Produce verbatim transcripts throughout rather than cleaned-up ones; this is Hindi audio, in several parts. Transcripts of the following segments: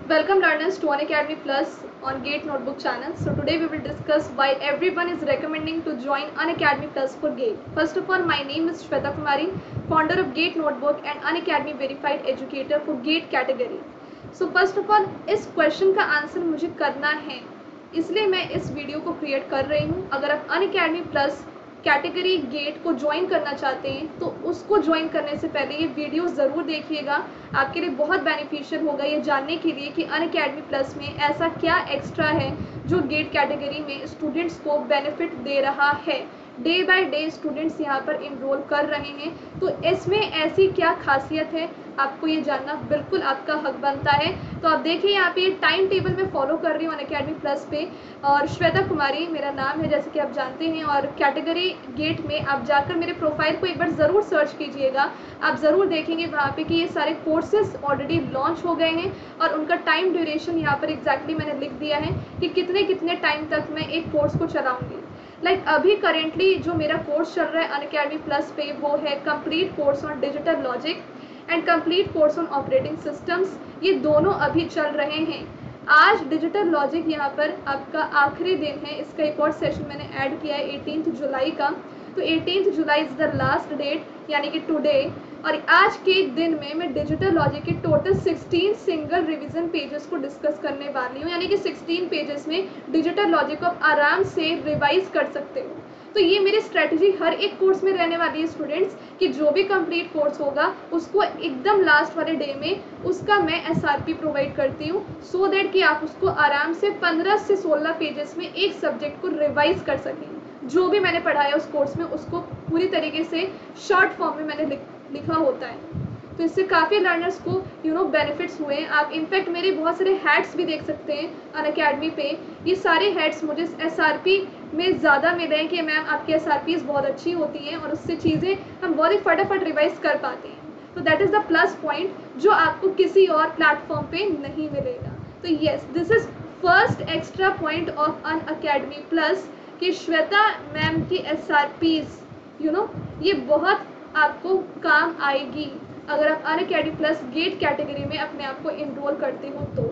Welcome learners to Unacademy Plus on GATE Notebook channel. So today we will discuss why everyone is recommending to join Unacademy Plus for GATE. First of all, my name is Shweta Kumari, founder of GATE Notebook and Unacademy verified educator for GATE category. So first of all, इस क्वेश्चन का आंसर मुझे करना है, इसलिए मैं इस वीडियो को क्रिएट कर रही हूँ. अगर आप अनअकैडमी प्लस कैटेगरी गेट को ज्वाइन करना चाहते हैं तो उसको ज्वाइन करने से पहले ये वीडियो ज़रूर देखिएगा. आपके लिए बहुत बेनिफिशियल होगा ये जानने के लिए कि अनअकैडमी प्लस में ऐसा क्या एक्स्ट्रा है जो गेट कैटेगरी में स्टूडेंट्स को बेनिफिट दे रहा है. डे बाय डे स्टूडेंट्स यहाँ पर इनरोल कर रहे हैं, तो इसमें ऐसी क्या खासियत है आपको ये जानना बिल्कुल आपका हक बनता है. तो आप देखिए यहाँ पे टाइम टेबल में फॉलो कर रही हूँ अनअकैडमी प्लस पे, और श्वेता कुमारी मेरा नाम है जैसे कि आप जानते हैं. और कैटेगरी गेट में आप जाकर मेरे प्रोफाइल को एक बार ज़रूर सर्च कीजिएगा. आप ज़रूर देखेंगे वहाँ पे कि ये सारे कोर्सेज ऑलरेडी लॉन्च हो गए हैं और उनका टाइम ड्यूरेशन यहाँ पर एग्जैक्टली मैंने लिख दिया है कि कितने कितने टाइम तक मैं एक कोर्स को चलाऊँगी. लाइक like, अभी करेंटली जो मेरा कोर्स चल रहा है अनअकैडमी प्लस पे वो है complete course on digital logic and complete course on operating systems. ये दोनों अभी चल रहे हैं. आज डिजिटल लॉजिक यहाँ पर आपका आखिरी दिन है. इसका एक और सेशन मैंने ऐड किया है एटीनथ जुलाई का. तो eighteenth July is the last date यानी कि टुडे. और आज के दिन में मैं डिजिटल लॉजिक के total sixteen single revision pages को डिस्कस करने वाली हूँ. यानी कि सिक्सटीन पेजेस में डिजिटल लॉजिक को आप आराम से रिवाइज कर सकते हो. तो ये मेरी स्ट्रेटजी हर एक कोर्स में रहने वाली है स्टूडेंट्स कि जो भी कंप्लीट कोर्स होगा उसको एकदम लास्ट वाले डे में उसका मैं एसआरपी प्रोवाइड करती हूँ, सो दैट कि आप उसको आराम से पंद्रह से सोलह पेजेस में एक सब्जेक्ट को रिवाइज कर सकें. जो भी मैंने पढ़ाया उस कोर्स में उसको पूरी तरीके से शॉर्ट फॉर्म में मैंने लिखा होता है. तो इससे काफ़ी लर्नर्स को यू नो बेनिफिट्स हुए हैं. आप इनफैक्ट मेरे बहुत सारे हैट्स भी देख सकते हैं अनअकैडमी पे. ये सारे हैट्स मुझे एसआरपी में ज़्यादा मिले हैं कि मैम आपकी एसआरपीज बहुत अच्छी होती हैं और उससे चीज़ें हम बहुत ही फटाफट रिवाइज कर पाते हैं. तो that is the plus point जो आपको किसी और प्लेटफॉर्म पे नहीं मिलेगा. तो yes, this is first extra point of Unacademy plus कि श्वेता मैम की एसआरपीज यू नो ये बहुत आपको काम आएगी अगर आप अनअकैडमी प्लस गेट कैटेगरी में अपने आप को इनरोल करते हो. तो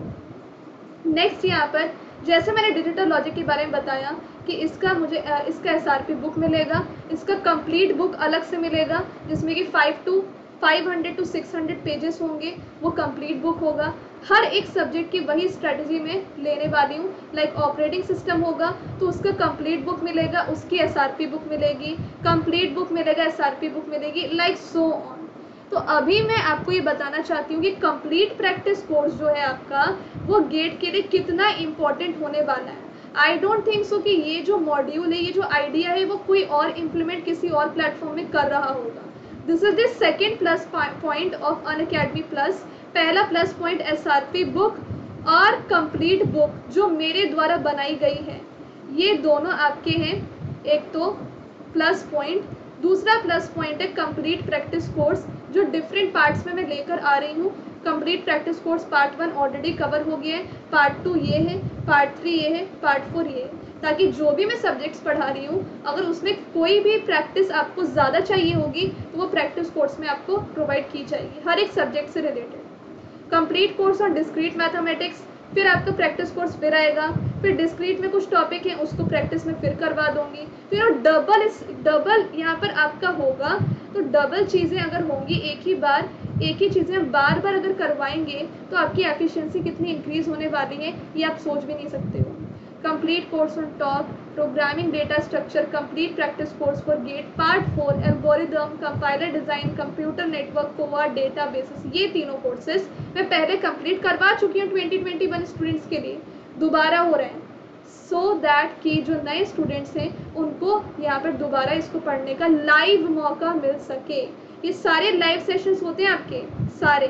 नेक्स्ट यहाँ पर जैसे मैंने डिजिटल लॉजिक के बारे में बताया कि इसका मुझे इसका एसआरपी बुक मिलेगा, इसका कंप्लीट बुक अलग से मिलेगा जिसमें कि five to five hundred to six hundred pages होंगे. वो कंप्लीट बुक होगा. हर एक सब्जेक्ट की वही स्ट्रेटजी में लेने वाली हूँ. लाइक ऑपरेटिंग सिस्टम होगा तो उसका कंप्लीट बुक मिलेगा, उसकी एसआरपी बुक मिलेगी, कंप्लीट बुक मिलेगा, एसआरपी बुक मिलेगी, लाइक सो ऑन. तो अभी मैं आपको ये बताना चाहती हूँ कि कंप्लीट प्रैक्टिस कोर्स जो है आपका वो गेट के लिए कितना इम्पोर्टेंट होने वाला है. आई डोंट थिंक सो कि ये जो मॉड्यूल है, ये जो आइडिया है वो कोई और इम्प्लीमेंट किसी और प्लेटफॉर्म में कर रहा होगा. This is the second plus point of Unacademy plus. पहला प्लस पॉइंट एसआरपी बुक और कंप्लीट बुक जो मेरे द्वारा बनाई गई है, ये दोनों आपके हैं एक तो प्लस पॉइंट. दूसरा प्लस पॉइंट है कंप्लीट प्रैक्टिस कोर्स जो डिफरेंट पार्ट्स में मैं लेकर आ रही हूँ. Complete practice course part one already cover हो गया है, पार्ट टू ये है, पार्ट थ्री ये है, पार्ट फोर ये है, ताकि जो भी मैं सब्जेक्ट्स पढ़ा रही हूँ अगर उसमें कोई भी प्रैक्टिस आपको ज़्यादा चाहिए होगी तो वो प्रैक्टिस कोर्स में आपको प्रोवाइड की जाएगी हर एक सब्जेक्ट से related. Complete course on discrete mathematics, फिर आपका प्रैक्टिस कोर्स फिर आएगा, फिर डिस्क्रीट में कुछ टॉपिक हैं उसको प्रैक्टिस में फिर करवा दूंगी. फिर डबल इस डबल यहाँ पर आपका होगा. तो डबल चीज़ें अगर होंगी एक ही बार, एक ही चीज़ें बार बार अगर करवाएंगे तो आपकी एफिशिएंसी कितनी इंक्रीज़ होने वाली है ये आप सोच भी नहीं सकते हो. Complete course on top, programming data structure, complete practice course for GATE, part four algorithm, compiler design, computer network, COA, databases. ये तीनों कोर्सेज मैं पहले कंप्लीट करवा चुकी हूँ ट्वेंटी ट्वेंटी वन स्टूडेंट्स के लिए. दोबारा हो रहे हैं सो so दैट कि जो नए स्टूडेंट्स हैं उनको यहाँ पर दोबारा इसको पढ़ने का लाइव मौका मिल सके. ये सारे लाइव सेशंस होते हैं आपके सारे.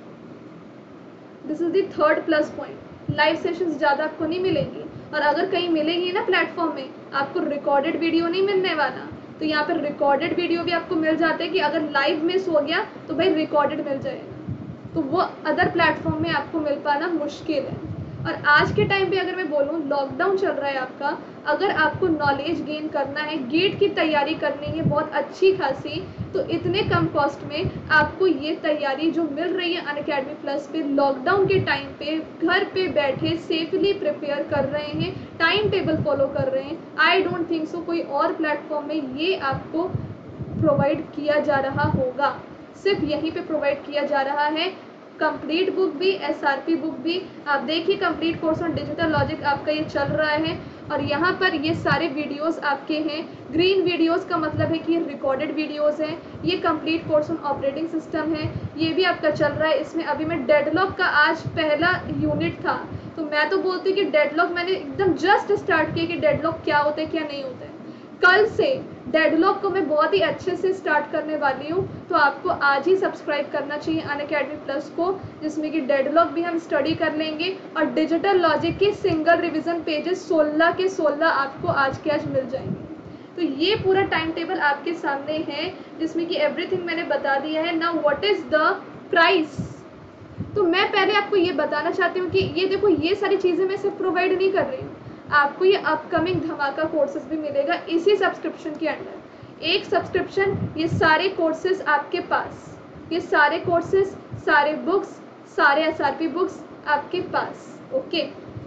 This is the third plus point. Live sessions ज़्यादा आपको नहीं मिलेंगी, और अगर कहीं मिलेंगी ना प्लेटफॉर्म में आपको रिकॉर्डेड वीडियो नहीं मिलने वाला. तो यहाँ पर रिकॉर्डेड वीडियो भी आपको मिल जाता है कि अगर लाइव मिस हो गया तो भाई रिकॉर्डेड मिल जाएगा. तो वो अदर प्लेटफॉर्म में आपको मिल पाना मुश्किल है. और आज के टाइम पे अगर मैं बोलूँ, लॉकडाउन चल रहा है आपका, अगर आपको नॉलेज गेन करना है, गेट की तैयारी करनी है बहुत अच्छी खासी, तो इतने कम कॉस्ट में आपको ये तैयारी जो मिल रही है अनअकैडमी प्लस पे, लॉकडाउन के टाइम पे घर पे बैठे सेफली प्रिपेयर कर रहे हैं, टाइम टेबल फॉलो कर रहे हैं। आई डोंट थिंक सो कोई और प्लेटफॉर्म में ये आपको प्रोवाइड किया जा रहा होगा, सिर्फ यहीं पे प्रोवाइड किया जा रहा है। कंप्लीट बुक भी, एसआरपी बुक भी, आप देखिए complete course on digital logic आपका ये चल रहा है, और यहाँ पर ये सारे वीडियोस आपके हैं। ग्रीन वीडियोस का मतलब है कि ये रिकॉर्डेड वीडियोस हैं। ये complete course on operating system है, ये भी आपका चल रहा है। इसमें अभी मैं डेडलॉक का आज पहला यूनिट था, तो मैं तो बोलती हूँ कि डेडलॉक मैंने एकदम जस्ट स्टार्ट किया कि डेडलॉक क्या होता है क्या नहीं होता है। कल से डेडलॉक को मैं बहुत ही अच्छे से स्टार्ट करने वाली हूँ, तो आपको आज ही सब्सक्राइब करना चाहिए अनअकैडमी प्लस को, जिसमें कि डेडलॉक भी हम स्टडी कर लेंगे और डिजिटल लॉजिक के सिंगल रिवीजन पेजेस सोलह के सोलह आपको आज के आज मिल जाएंगे। तो ये पूरा टाइम टेबल आपके सामने है, जिसमें कि एवरीथिंग मैंने बता दिया है। Now what is the price? तो मैं पहले आपको ये बताना चाहती हूँ कि ये देखो, ये सारी चीज़ें मैं सिर्फ प्रोवाइड नहीं कर रही हूँ, आपको ये अपकमिंग धमाका कोर्सेज भी मिलेगा इसी सब्सक्रिप्शन के अंडर। एक सब्सक्रिप्शन, ये सारे कोर्सेज आपके पास, ये सारे कोर्सेज, सारे बुक्स, सारे एसआरपी बुक्स आपके पास। ओके,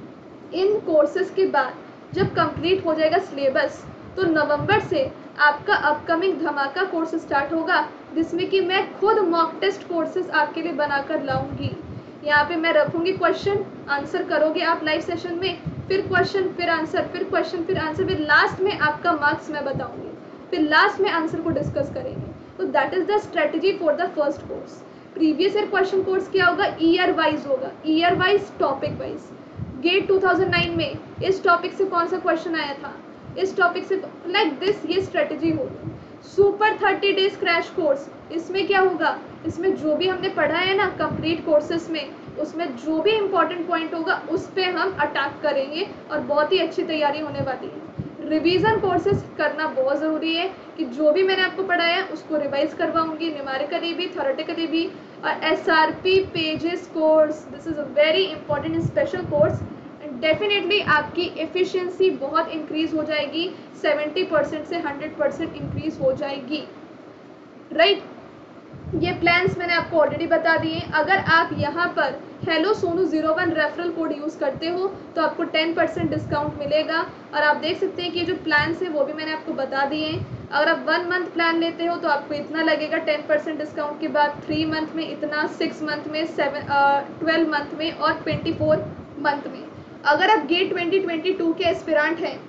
इन कोर्सेज के बाद जब कंप्लीट हो जाएगा सिलेबस, तो नवंबर से आपका अपकमिंग धमाका कोर्स स्टार्ट होगा, जिसमें कि मैं खुद मॉक टेस्ट कोर्सेज आपके लिए बनाकर लाऊंगी। यहाँ पे मैं रखूंगी क्वेश्चन, आंसर करोगे आप लाइव सेशन में, फिर क्वेश्चन फिर आंसर, फिर क्वेश्चन फिर आंसर, फिर लास्ट में आपका मार्क्स मैं बताऊंगी, फिर लास्ट में आंसर को डिस्कस करेंगे। तो that is the strategy for the first course. Previous year question course क्या होगा? ईयर वाइज होगा, year wise, topic wise. GATE two thousand nine में इस टॉपिक से कौन सा क्वेश्चन आया था, इस टॉपिक से, लाइक दिस, ये स्ट्रेटजी होगी। Super thirty days crash course, इसमें क्या होगा, इसमें जो भी हमने पढ़ा है ना कंप्लीट कोर्सेज में, उसमें जो भी इम्पोर्टेंट पॉइंट होगा उस पर हम अटैक करेंगे और बहुत ही अच्छी तैयारी होने वाली है। रिवीजन कोर्सेज करना बहुत ज़रूरी है कि जो भी मैंने आपको पढ़ाया है उसको रिवाइज करवाऊंगी, न्यूमेरिकली भी, थ्योरेटिकली भी। और SRP pages course, this is a very important special course, and definitely आपकी एफिशिएंसी बहुत इंक्रीज हो जाएगी, सेवेंटी परसेंट से हंड्रेड परसेंट इंक्रीज हो जाएगी। Right right? ये प्लान्स मैंने आपको ऑलरेडी बता दिए। अगर आप यहाँ पर hello Sonu zero one referral code use करते हो तो आपको टेन परसेंट डिस्काउंट मिलेगा। और आप देख सकते हैं कि जो प्लान्स हैं वो भी मैंने आपको बता दिए हैं। अगर आप वन मंथ प्लान लेते हो तो आपको इतना लगेगा टेन परसेंट डिस्काउंट के बाद, थ्री मंथ में इतना, सिक्स मंथ में, सेवन ट्वेल्व मंथ में और ट्वेंटी फोर मंथ में। अगर आप गेट ट्वेंटी ट्वेंटी टू के एस्पिरेंट हैं,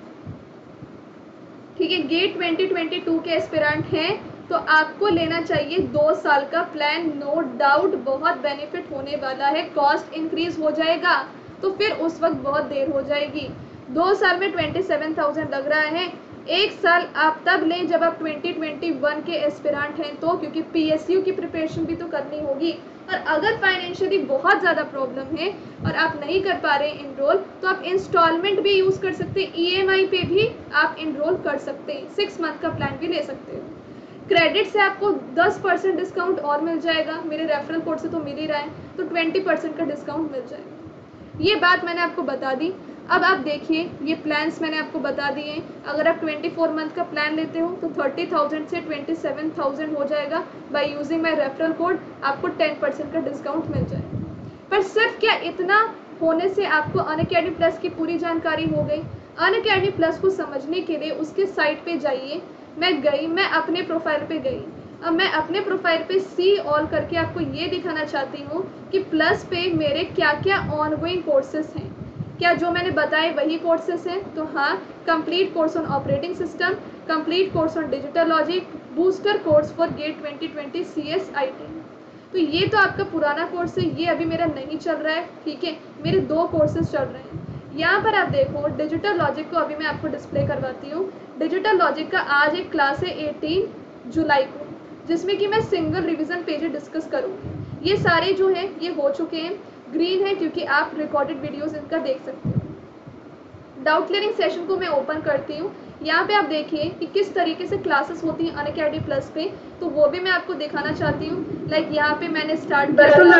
ठीक है, गेट ट्वेंटी ट्वेंटी टू के एस्पिरेंट हैं, तो आपको लेना चाहिए दो साल का प्लान, नो डाउट बहुत बेनिफिट होने वाला है। कॉस्ट इंक्रीज हो जाएगा तो फिर उस वक्त बहुत देर हो जाएगी। दो साल में ट्वेंटी सेवन थाउजेंड लग रहा है, एक साल आप तब लें जब आप ट्वेंटी ट्वेंटी वन के एस्पिरेंट हैं, तो क्योंकि पीएसयू की प्रिपरेशन भी तो करनी होगी। और अगर फाइनेंशियली बहुत ज़्यादा प्रॉब्लम है और आप नहीं कर पा रहे हैं इनरोल, तो आप इंस्टॉलमेंट भी यूज़ कर सकते हैं, ईएमआई पे भी आप इनरोल कर सकते हैं, सिक्स मंथ का प्लान भी ले सकते हो। क्रेडिट से आपको टेन परसेंट डिस्काउंट और मिल जाएगा, मेरे रेफरल कोड से तो मिल ही रहा है, तो ट्वेंटी परसेंट का डिस्काउंट मिल जाएगा। ये बात मैंने आपको बता दी। अब आप देखिए, ये प्लान्स मैंने आपको बता दिए हैं। अगर आप ट्वेंटी फोर मंथ का प्लान लेते हो तो थर्टी थाउजेंड से ट्वेंटी सेवन थाउजेंड हो जाएगा। By using my referral code आपको टेन परसेंट का डिस्काउंट मिल जाएगा। पर सिर्फ क्या इतना होने से आपको अनअकैडमी प्लस की पूरी जानकारी हो गई? अनअकैडमी प्लस को समझने के लिए उसके साइट पे जाइए। मैं गई, मैं अपने प्रोफाइल पे गई। अब मैं अपने प्रोफाइल पे सी ऑल करके आपको ये दिखाना चाहती हूँ कि प्लस पे मेरे क्या क्या ऑनगोइंग कोर्सेज हैं। क्या जो मैंने बताए वही कोर्सेज हैं? तो हाँ, complete course on operating system, complete course on digital logic, booster course for GATE twenty twenty C S I T. तो ये तो आपका पुराना कोर्स है, ये अभी मेरा नहीं चल रहा है, ठीक है, मेरे दो कोर्सेज चल रहे हैं। यहाँ पर आप देखो, डिजिटल लॉजिक को अभी मैं आपको डिस्प्ले करवाती हूँ। डिजिटल लॉजिक का आज एक क्लास है एटीन जुलाई को, जिसमें कि मैं सिंगल रिवीजन पेजेस डिस्कस करूँगी। ये सारे जो हैं ये हो चुके हैं, ग्रीन है क्योंकि आप रिकॉर्डेड वीडियोस इनका देख सकते हो। डाउट क्लियरिंग सेशन को मैं ओपन करती हूँ। यहाँ पे आप देखिए कि किस तरीके से क्लासेस होती हैं अनअकैडमी प्लस पे, तो वो भी मैं आपको दिखाना चाहती हूँ। लाइक यहाँ पे मैंने स्टार्ट किया और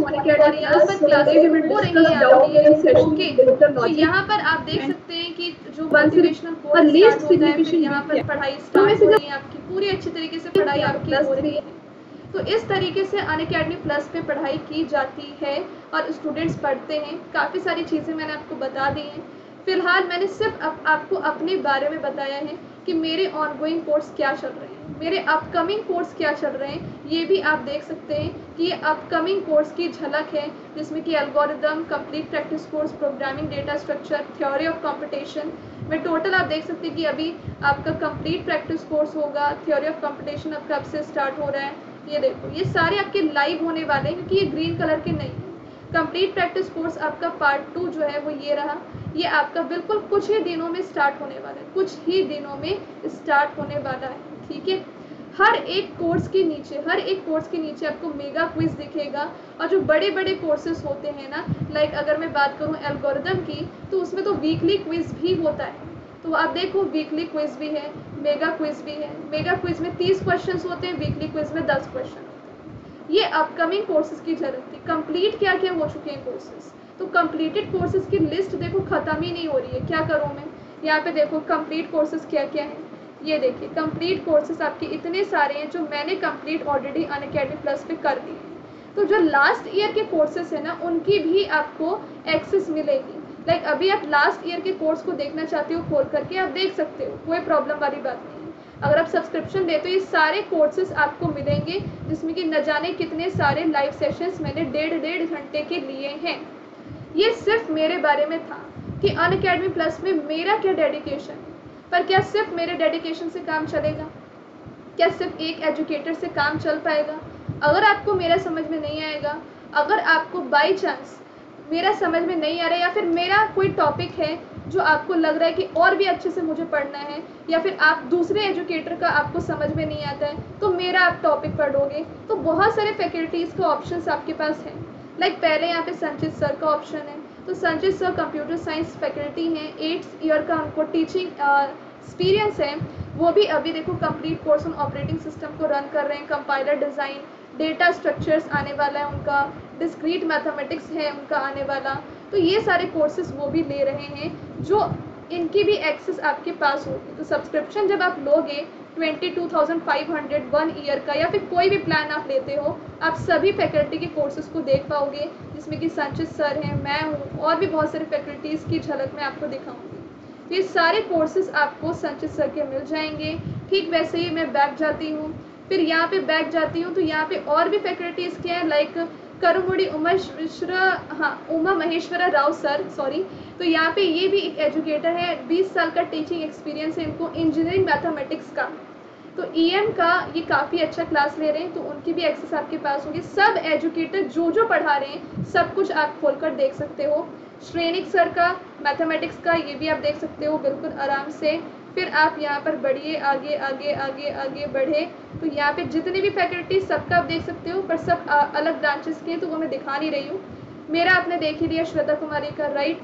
यहाँ पर क्लासेस हो रही है आपकी। ओके, तो यहाँ पर आप देख सकते हैं कि जो मोटिवेशनल कोर्स स्टार्ट होता है, फिर यहाँ पर पढ़ाई स्टार्ट हो रही है आपकी, पूरी अच्छी तरीके से पढ़ाई आपकी हो रही है। तो इस तरीके से अनअकैडमी प्लस पे पढ़ाई की जाती है और स्टूडेंट्स पढ़ते हैं। काफ़ी सारी चीज़ें मैंने आपको बता दी हैं। फिलहाल मैंने सिर्फ आप, आपको अपने बारे में बताया है कि मेरे ऑनगोइंग कोर्स क्या चल रहे हैं, मेरे अपकमिंग कोर्स क्या चल रहे हैं। ये भी आप देख सकते हैं कि ये अपकमिंग कोर्स की झलक है, जिसमें कि algorithm, complete practice course, programming, data structure, theory of computation में टोटल आप देख सकते हैं कि अभी आपका कंप्लीट प्रैक्टिस कोर्स होगा। थ्योरी ऑफ कंपटीशन अब कब से स्टार्ट हो रहा है, ये देखो, ये सारे आपके लाइव होने वाले हैं क्योंकि ये ग्रीन कलर के नहीं है। कंप्लीट प्रैक्टिस कोर्स आपका पार्ट टू जो है वो ये रहा, ये आपका बिल्कुल कुछ ही दिनों में स्टार्ट होने वाला है, कुछ ही दिनों में स्टार्ट होने वाला है, ठीक है। हर एक कोर्स के नीचे हर एक कोर्स के नीचे आपको मेगा क्विज दिखेगा। और जो बड़े बड़े कोर्सेज होते हैं ना, लाइक अगर मैं बात करूँ एल्गोरिदम की, तो उसमें तो वीकली क्विज भी होता है। तो आप देखो, वीकली क्विज भी है, मेगा क्विज भी है। मेगा क्विज में तीस क्वेश्चंस होते हैं, वीकली क्विज में दस क्वेश्चन होते हैं। ये अपकमिंग कोर्सेज की जरूरत थी। कंप्लीट क्या क्या हो चुके हैं कोर्सेज, तो कंप्लीटेड कोर्सेज की लिस्ट देखो खत्म ही नहीं हो रही है। क्या करूँ मैं, यहाँ पे देखो कंप्लीट कोर्सेज क्या क्या है, ये देखिए कंप्लीट कोर्सेज आपके इतने सारे हैं जो मैंने कंप्लीट ऑलरेडी अनअकैडमी प्लस पे कर दिए हैं। तो जो लास्ट ईयर के कोर्सेज है ना, उनकी भी आपको एक्सेस मिलेगी। लाइक like, अभी आप लास्ट ईयर के कोर्स को देखना चाहते हो, खोल करके आप देख सकते हो, कोई प्रॉब्लम वाली बात नहीं है। अगर आप सब्सक्रिप्शन देते हो, ये सारे कोर्सेज आपको मिलेंगे, जिसमें कि न जाने कितने सारे लाइव सेशंस मैंने डेढ़ डेढ़ घंटे के लिए हैं। ये सिर्फ मेरे बारे में था कि अनअकैडमी प्लस में मेरा क्या डेडिकेशन है। पर क्या सिर्फ मेरे डेडिकेशन से काम चलेगा, क्या सिर्फ एक एजुकेटर से काम चल पाएगा? अगर आपको मेरा समझ में नहीं आएगा, अगर आपको बाई चांस मेरा समझ में नहीं आ रहा है, या फिर मेरा कोई टॉपिक है जो आपको लग रहा है कि और भी अच्छे से मुझे पढ़ना है, या फिर आप दूसरे एजुकेटर का आपको समझ में नहीं आता है, तो मेरा आप टॉपिक पढ़ोगे, तो बहुत सारे फैकल्टीज़ का ऑप्शंस आपके पास हैं। लाइक पहले यहाँ पे संचित सर का ऑप्शन है, तो Sanchit sir computer science faculty हैं, एट्थ ईयर का उनको टीचिंग एक्सपीरियंस है। वो भी अभी देखो complete course on operating system को रन कर रहे हैं। कंपाइलर डिज़ाइन, डेटा स्ट्रक्चर्स आने वाला है उनका, डिस्क्रीट मैथमेटिक्स है उनका आने वाला। तो ये सारे कोर्सेज वो भी ले रहे हैं, जो इनकी भी एक्सेस आपके पास होगी। तो सब्सक्रिप्शन जब आप लोगे twenty two thousand five hundred one year का, या फिर कोई भी प्लान आप लेते हो, आप सभी फैकल्टी के कोर्सेज को देख पाओगे, जिसमें कि संचित सर हैं, मैं हूँ, और भी बहुत सारी फैकल्टीज़ की झलक मैं आपको दिखाऊंगी। तो ये सारे कोर्सेज आपको संचित सर के मिल जाएंगे। ठीक वैसे ही मैं बैक जाती हूँ, फिर यहाँ पे बैक जाती हूँ, तो यहाँ पे और भी फैकल्टीज़ के हैं, लाइक करुमुड़ी उमा मिश्रा, हाँ उमा महेश्वरा राव सर, सॉरी। तो यहाँ पे ये भी एक एजुकेटर है, बीस साल का टीचिंग एक्सपीरियंस है इनको इंजीनियरिंग मैथमेटिक्स का। तो ईएम का ये काफ़ी अच्छा क्लास ले रहे हैं, तो उनकी भी एक्सेस आपके पास होगी। सब एजुकेटर जो जो पढ़ा रहे हैं सब कुछ आप खोलकर देख सकते हो। श्रेणिक सर का मैथमेटिक्स का, ये भी आप देख सकते हो बिल्कुल आराम से। फिर आप यहाँ पर बढ़िए, आगे आगे आगे आगे बढ़े, तो यहाँ पे जितने भी फैकल्टी सबका आप देख सकते हो, पर सब आ, अलग ब्रांचेस के, तो वो मैं दिखा नहीं रही हूँ। मेरा आपने देख ही लिया श्वेता कुमारी का, राइट।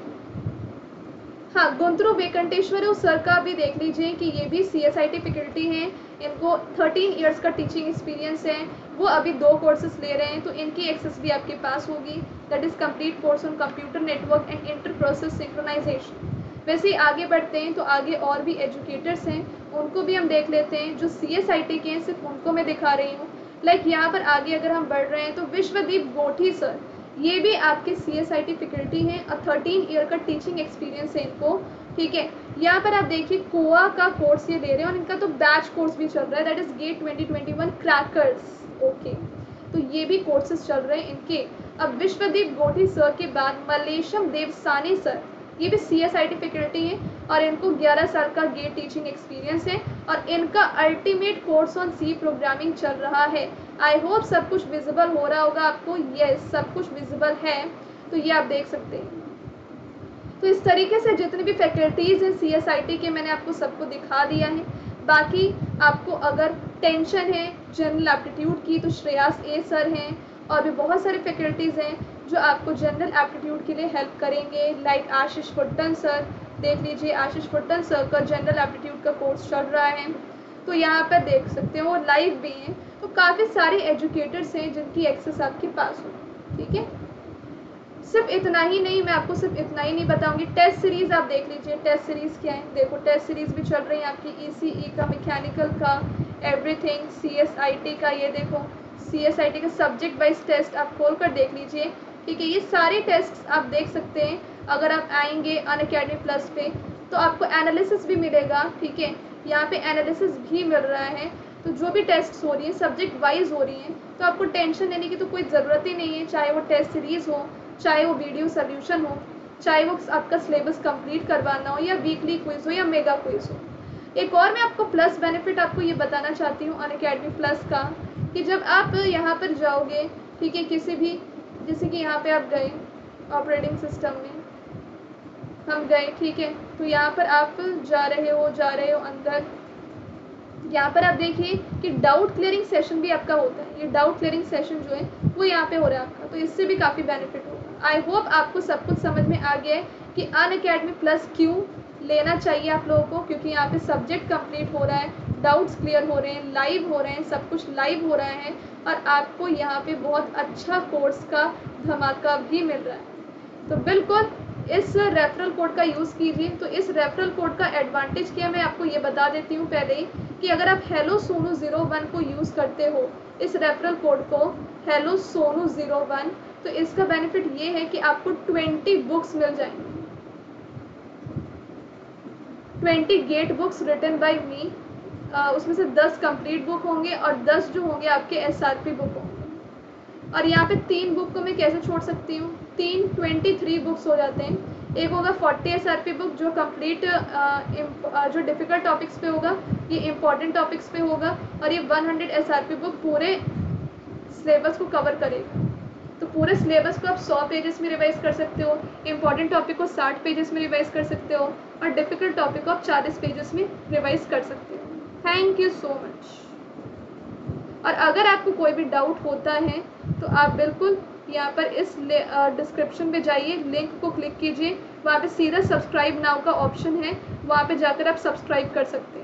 हाँ, गुंतरू वेंकटेश्वर सर का भी देख लीजिए कि ये भी C S I T faculty हैं, इनको थर्टीन इयर्स का टीचिंग एक्सपीरियंस है। वो अभी दो कोर्सेज ले रहे हैं, तो इनकी एक्सेस भी आपके पास होगी, that is complete course on computer network and inter process synchronization. वैसे ही आगे बढ़ते हैं, तो आगे और भी एजुकेटर्स हैं, उनको भी हम देख लेते हैं। जो सी एस आई टी के हैं सिर्फ उनको मैं दिखा रही हूँ। लाइक यहाँ पर आगे अगर हम बढ़ रहे हैं, तो विश्वदीप गोठी सर, ये भी आपके C S I T faculty हैं और थर्टीन ईयर का टीचिंग एक्सपीरियंस है इनको, ठीक है। यहाँ पर आप देखिए कोआ का कोर्स ये ले रहे हैं, और इनका तो बैच कोर्स भी चल रहा है, that is GATE twenty twenty one crackers, okay. तो ये भी कोर्सेज चल रहे हैं इनके। अब विश्वदीप गोठी सर के बाद मलेशम देवसानी सर, ये भी C S I T faculty है, और इनको ग्यारह साल का गेट टीचिंग एक्सपीरियंस है, और इनका ultimate course on C programming चल रहा है। आई होप सब कुछ विजिबल हो रहा होगा आपको, यस सब कुछ विजिबल है, तो ये आप देख सकते हैं। तो इस तरीके से जितने भी फैकल्टीज़ हैं सी एस आई टी के, मैंने आपको सबको दिखा दिया है। बाकी आपको अगर टेंशन है जनरल एप्टीट्यूड की, तो श्रेयास ए सर हैं, और भी बहुत सारे फैकल्टीज़ हैं जो आपको जनरल एप्टीट्यूड के लिए हेल्प करेंगे, लाइक आशीष हुड्डन सर, देख लीजिए आशीष फुटन सर का जनरल एप्टीट्यूड का कोर्स चल रहा है, तो यहाँ पर देख सकते हो लाइव भी हैं। तो काफ़ी सारे एजुकेटर्स हैं जिनकी एक्सेस आपके पास हो, ठीक है। सिर्फ इतना ही नहीं, मैं आपको सिर्फ इतना ही नहीं बताऊंगी। टेस्ट सीरीज़ आप देख लीजिए, टेस्ट सीरीज़ क्या है, देखो टेस्ट सीरीज़ भी चल रही है आपकी ईसीई का, मैकेनिकल का, एवरीथिंग, सीएसआईटी का, ये देखो सीएसआईटी का सब्जेक्ट वाइज टेस्ट आप खोल कर देख लीजिए, ठीक है। ये सारे टेस्ट आप देख सकते हैं। अगर आप आएंगे अनअकैडमी प्लस पे तो आपको एनालिसिस भी मिलेगा, ठीक है। यहाँ पे एनालिसिस भी मिल रहा है। तो जो भी टेस्ट हो रही है सब्जेक्ट वाइज हो रही हैं, तो आपको टेंशन लेने की तो कोई ज़रूरत ही नहीं है। चाहे वो टेस्ट सीरीज़ हो, चाहे वो वीडियो सोल्यूशन हो, चाहे वो आपका सिलेबस कंप्लीट करवाना हो, या वीकली क्विज हो, या मेगा क्विज हो। एक और मैं आपको प्लस बेनिफिट आपको ये बताना चाहती हूँ अनअकैडमी प्लस का, कि जब आप यहाँ पर जाओगे, ठीक है, किसी भी, जैसे कि यहाँ पे आप गए ऑपरेटिंग सिस्टम में हम गए, ठीक है, तो यहाँ पर आप जा रहे हो जा रहे हो अंदर, यहाँ पर आप देखिए कि डाउट क्लियरिंग सेशन भी आपका होता है। ये डाउट क्लियरिंग सेशन जो है वो यहाँ पे हो रहा है आपका, तो इससे भी काफ़ी बेनिफिट होगा। आई होप आपको सब कुछ समझ में आ गया है कि अनअकैडमी प्लस क्यों लेना चाहिए आप लोगों को, क्योंकि यहाँ पे सब्जेक्ट कंप्लीट हो रहा है, डाउट्स क्लियर हो रहे हैं, लाइव हो रहे हैं, सब कुछ लाइव हो रहा है, और आपको यहाँ पे बहुत अच्छा कोर्स का धमाका भी मिल रहा है। तो बिल्कुल इस रेफरल कोड का यूज़ कीजिए। तो इस रेफरल कोड का एडवांटेज क्या, मैं आपको ये बता देती हूँ पहले ही, कि अगर आप हेलो सोनू ज़ीरो वन को यूज़ करते हो, इस रेफरल कोड को हेलो सोनू ज़ीरो वन, तो इसका बेनिफिट ये है कि आपको ट्वेंटी बुक्स मिल जाएंगी, twenty get books written by me. उसमें से दस कंप्लीट बुक होंगे और दस जो होंगे आपके एसआरपी बुक होंगे। और यहाँ पे तीन बुक को मैं कैसे छोड़ सकती हूँ, तीन ट्वेंटी थ्री बुक्स हो जाते हैं। एक होगा forty S R P book जो कंप्लीट जो डिफ़िकल्ट टॉपिक्स पे होगा, ये इम्पॉर्टेंट टॉपिक्स पे होगा, और ये one hundred S R P book पूरे सिलेबस को कवर करेगा। तो पूरे सिलेबस को आप सौ पेजेस में रिवाइज कर सकते हो, इम्पॉर्टेंट टॉपिक को साठ पेजेस में रिवाइज कर सकते हो, और डिफ़िकल्ट टॉपिक को आप चालीस पेजेस में रिवाइज कर सकते हो। Thank you so much. और अगर आपको कोई भी डाउट होता है तो आप बिल्कुल यहाँ पर इस डिस्क्रिप्शन पे जाइए, लिंक को क्लिक कीजिए, वहाँ पे सीधा सब्सक्राइब नाउ का ऑप्शन है, वहाँ पे जाकर आप सब्सक्राइब कर सकते हैं।